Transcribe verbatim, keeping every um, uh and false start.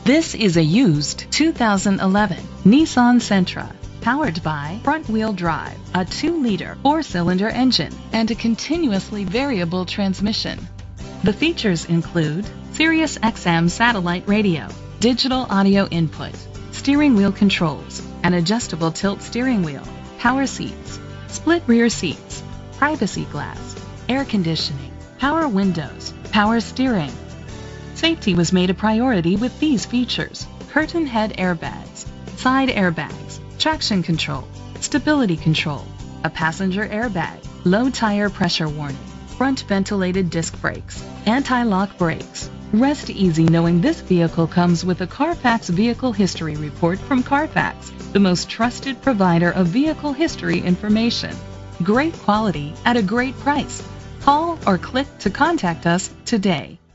This is a used two thousand eleven Nissan Sentra, powered by front-wheel drive, a two liter four-cylinder engine, and a continuously variable transmission. The features include Sirius X M satellite radio, digital audio input, steering wheel controls, an adjustable tilt steering wheel, power seats, split rear seats, privacy glass, air conditioning, power windows, power steering. Safety was made a priority with these features: curtain head airbags, side airbags, traction control, stability control, a passenger airbag, low tire pressure warning, front ventilated disc brakes, anti-lock brakes. Rest easy knowing this vehicle comes with a Carfax Vehicle History Report from Carfax, the most trusted provider of vehicle history information. Great quality at a great price. Call or click to contact us today.